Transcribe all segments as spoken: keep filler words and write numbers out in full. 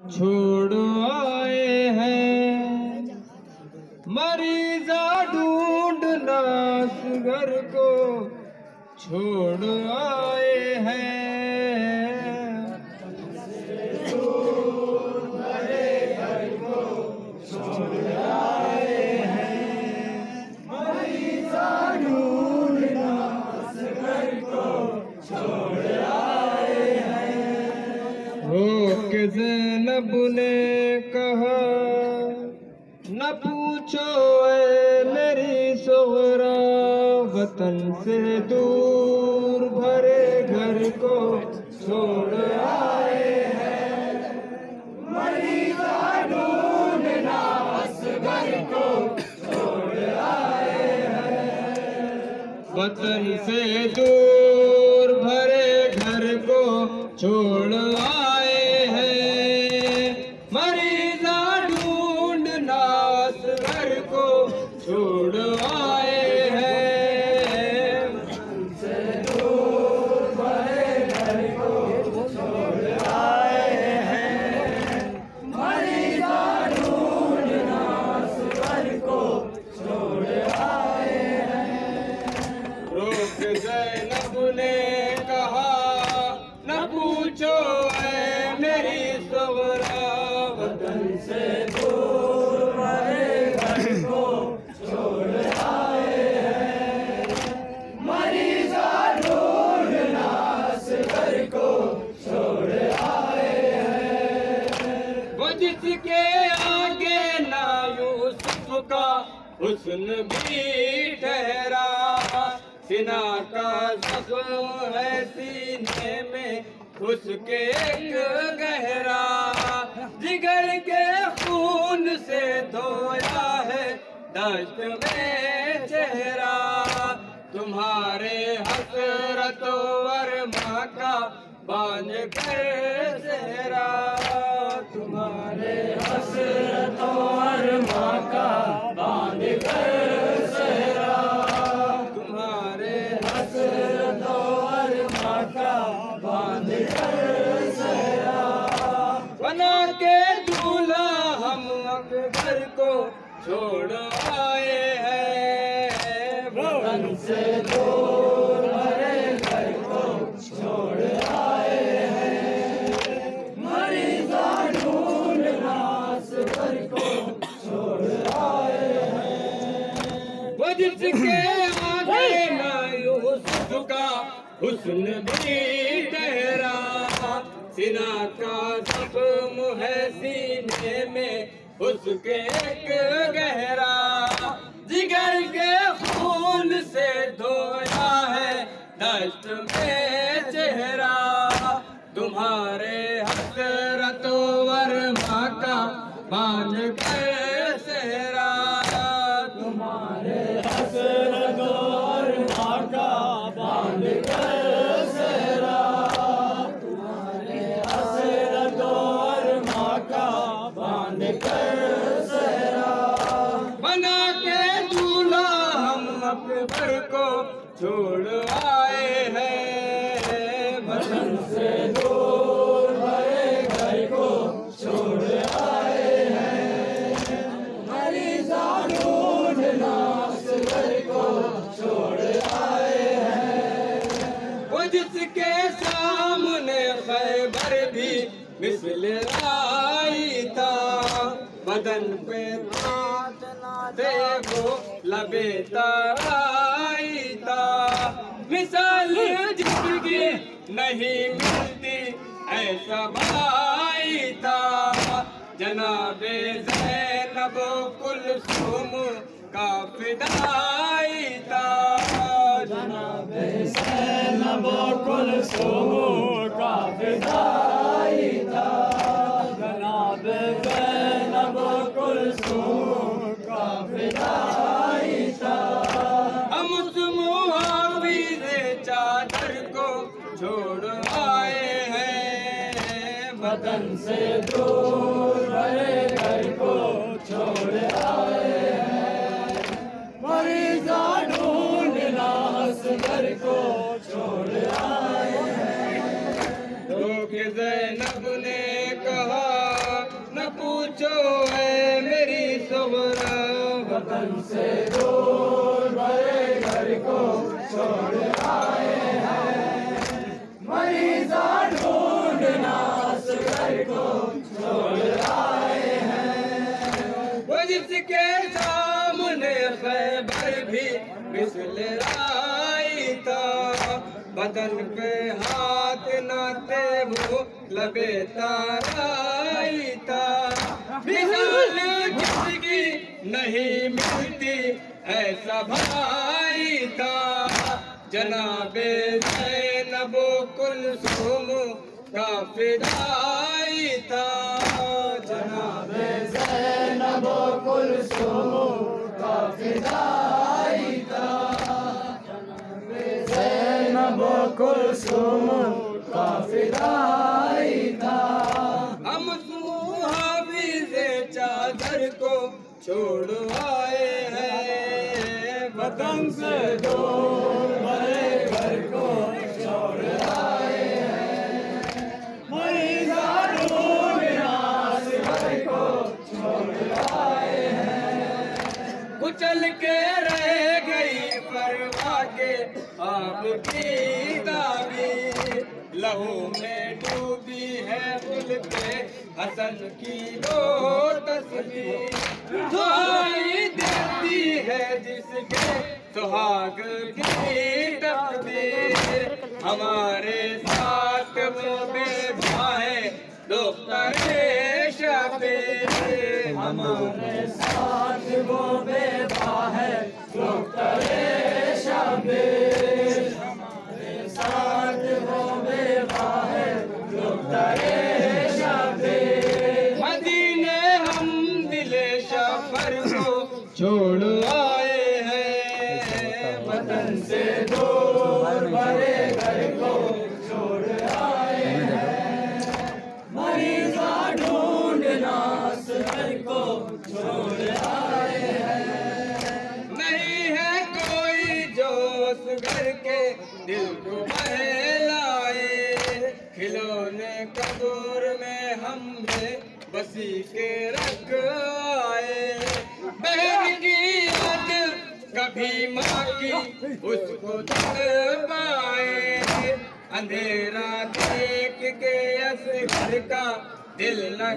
छोड़ आए हैं। मरीजा ढूंढना घर को छोड़ आए हैं। ज़ैनब ने कहा न पूछो ऐ मेरी सोहरा, वतन से दूर भरे घर को छोड़ आए हैं। मरीजा ढूंढना असगर को छोड़ आए हैं। वतन से दूर भरे घर को छोड़ आए हैं। मरीजा ढूंढना असगर को छोड़ आए हैं। वतन से दूर भरे घर को छोड़ आए हैं। मरीजा ढूंढना असगर को छोड़ आए हैं। रोक ज़ैनब ने कहा न पूछो ऐ मेरी सोहरा, वतन से दूर भरे घर को छोड़ आए हैं। मरीजा ढूंढना असगर को छोड़ आए हैं। वो जिसके आगे ना यूसुफ का हुस्न भी ठहरा, सिना का जख्म है सीने में उसके एक गहरा, जिगर के खून से धोया है दश्त में चेहरा। तुम्हारे हसरत वरमा का बांध कर सेहरा, तुम्हारे हसरत वरमा का बांध कर सेहरा, तुम्हारे हसरत वरमा का बांध कर सेहरा। बना के दूल्हा हम अकबर को छोड़ आए हैं। वतन से दूर भरे घर को छोड़ आए हैं। मरीजा ढूंढना असगर को छोड़ आए हैं। वो जिसके आगे ना यूसुफ का हुस्न भी ठहरा, सिना का जख्म है सीने में उसके एक गहरा, जिगर के खून से धोया है दश्त में चेहरा। तुम्हारे हसरत वरमा का बांध कर सेहरा, तुम्हारे हसरत वरमा का बांध कर सेहरा, तुम्हारे हसरत वरमा का बांध कर सेहरा। बना के दूल्हा हम अकबर को छोड़ आए हैं। वतन से दूर भरे घर को छोड़ आए हैं। मरीजा ढूंढना असगर को छोड़ आए हैं। वो जिसके सामने खैबर भी मिसल आई था, बदन पे ताज ना थे वो लबे तराई था। मिसाल जिंदगी नहीं मिलती ऐसा भाई था, जनाबे ज़ैनब कुलसूम का फिदाई था, जनाबे ज़ैनब कुलसूम का फिदाई था, जनाबे ज़ैनब कुलसूम का फिदाई था। हम उस मुआविज़े चादर को छोड़ आए हैं। वतन से दूर भरे घर को छोड़ आए हैं। मरीजा ढूंढना असगर को छोड़ आए हैं। तो कि ज़ैनब ने कहा पूछो है मेरी सुगरा, वतन से दूर भरे घर को छोड़ आए हैं, मरीजा ढूंढना असगर को छोड़ आए हैं। वो जिसके सामने खैबर भी मिसल आई था, बदन पे हाथ नाते वो लबे ताराई था। मिसाल किसकी नहीं मिलती ऐसा भाई था, जनाबे ज़ैनबो कुलसूम का फिदाई था, जनाबे ज़ैनबो कुलसूम का फिदाई था, जनाबे ज़ैनबो कुलसूम का फिदाई था। हम हाफिज़े चादर को छोड़ आए हैं, वतन से दूर भरे घर को छोड़ आए हैं, मरीजा ढूंढना असगर को छोड़ आए हैं। कुचल के रह गई परवाह के आपकी दाबी, लहू में डूबी है फुल पे हसन की वो तस्वीर, दुआई देती है जिसके सुहाग की तकदीर। हमारे साथ वो बेवफा है दुख्तर शबीर, हमारे साथ वो बेवफा है दुख्तर शबीर, हमारे साथ वो बेवफा है दुख्तर शबीर। मदीने हम दिले शफर को छोड़ आए हैं, वतन से दूर भरे घर को छोड़ आए हैं, मरीजा ढूंढना असगर को छोड़ आए हैं। नहीं है कोई जो उस घर के दिल को बहलाए, खिलौने कदूर में हमने बसी के रख आए। बहन की याद कभी माँ की उसको तड़ पाए, अंधेरा देख के असगर का दिल न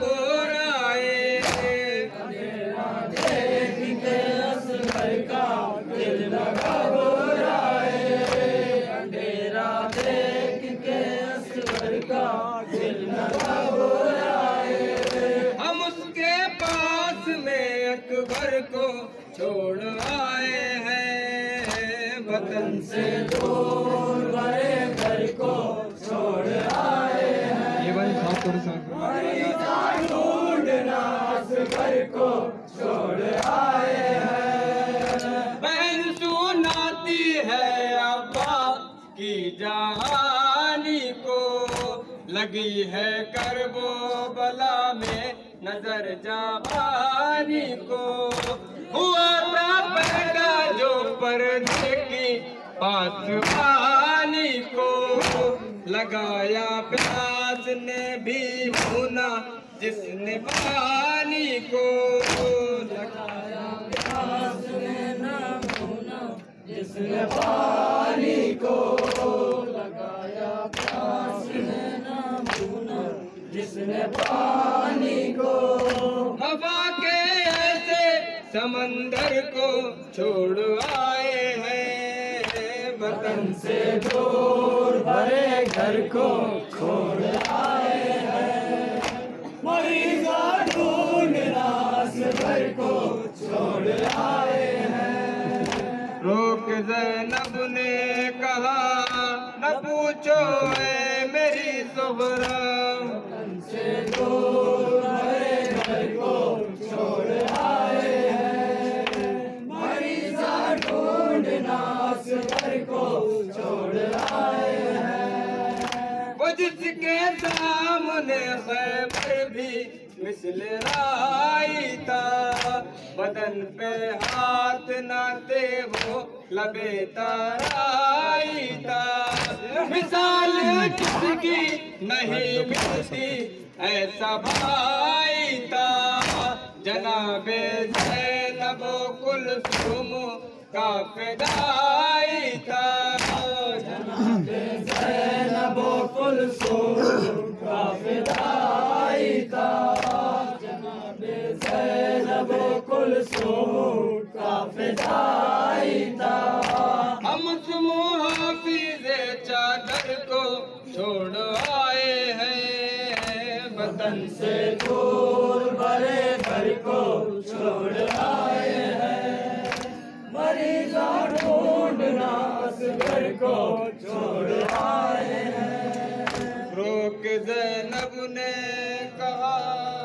घबराए, अंधेरा देख के असगर का दिल न घबराए, अंधेरा देख के असगर का दिल न घबराए। हम उसके पास में अकबर को छोड़ आए हैं, वतन से दूर भरे घर को छोड़ आए हैं, ये वाली साफ थोड़ी सा मरीजा ढूंढना असगर को छोड़ आए हैं। बहन सुनाती है अब्बा की जहानी को, लगी है करबो बला में नजर जाबानी को। हुआ था पैदा जो पर्दे की पासवानी को, लगाया प्यास ने भी भूना जिसने पानी को, लगाया प्यास ने न भूना जिसने पानी को, लगाया प्यास ने न भूना जिसने पानी को। हवा के ऐसे समंदर को छोड़ आए हैं, वतन से दूर भरे घर को छोड़ आए हैं, मरीजा ढूंढना असगर को छोड़ आए हैं। रोक ज़ैनब ने कहा न पूछो है मेरी सुगरा, से दूर भरे घर को छोड़ आए हैं, मरीजा ढूंढना असगर को छोड़ आए हैं। वो जिसके सामने खैबर भी मिसल राई था, बदन पे हाथ नाते वो लबे ताराई था। मिसाल किसकी नहीं मिलती ऐसा भाई था, का फिदाई था। जनाबे ज़ैनब कुलसूम का फिदाई था। जनाबे ज़ैनब कुलसूम का फिदाई था। हम मुहाफिज़े चादर को छोड़ आए हैं, वतन से दूर बड़े घर को छोड़ आए हैं। मरीज़ा ढूंढना असगर को छोड़ आए हैं। रोक ज़ैनब ने कहा